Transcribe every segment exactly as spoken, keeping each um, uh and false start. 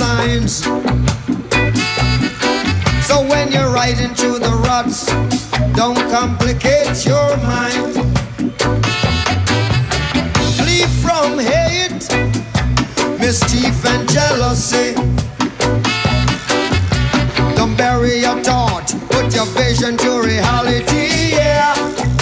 times. So when you're riding through the ruts, don't complicate your mind. Flee from hate, mischief and jealousy. Don't bury your thought, put your vision to reality, yeah.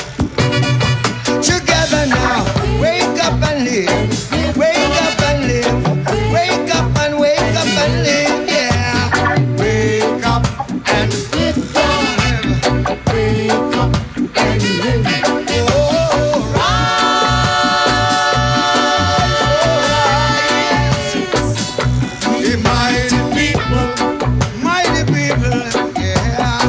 Together now, wake up and live. Wake up and live. Wake up and wake up and live, yeah. Wake up and live. Wake up and live. Oh, rise, rise. The mighty people, mighty people, yeah.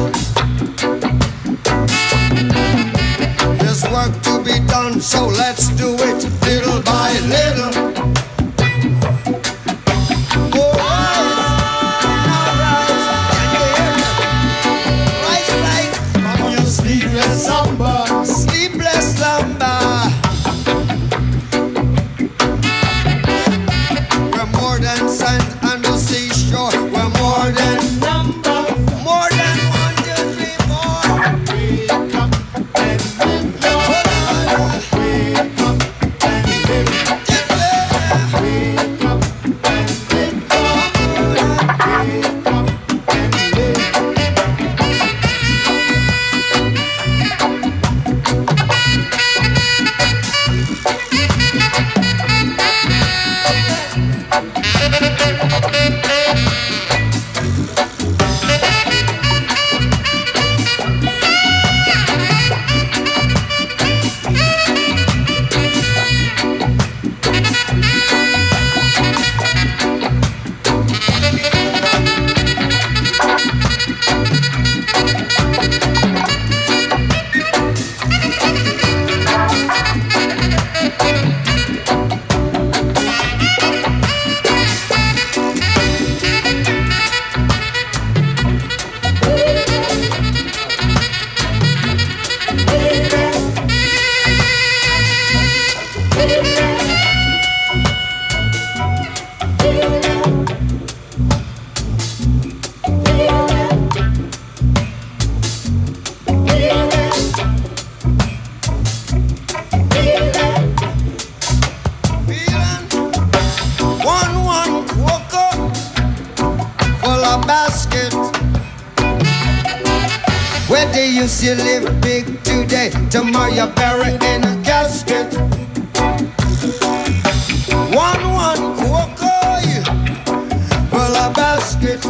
There's work to be done, so let's do it little by little. Sleepless slumber. We're more than sand and the seashore. We're more than number. More than one, two, three, four. Wake up and live. Wake up and live. Wake up and live. Wake up and live. Basket. Where they used to live big today, tomorrow you're buried in a casket. One, one, cocoa, full of basket.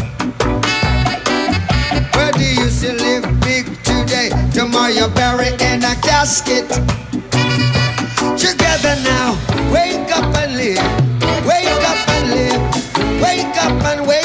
Where they used to live big today, tomorrow you're buried in a casket. Together now, wake up and live. Wake up and live. Wake up and wake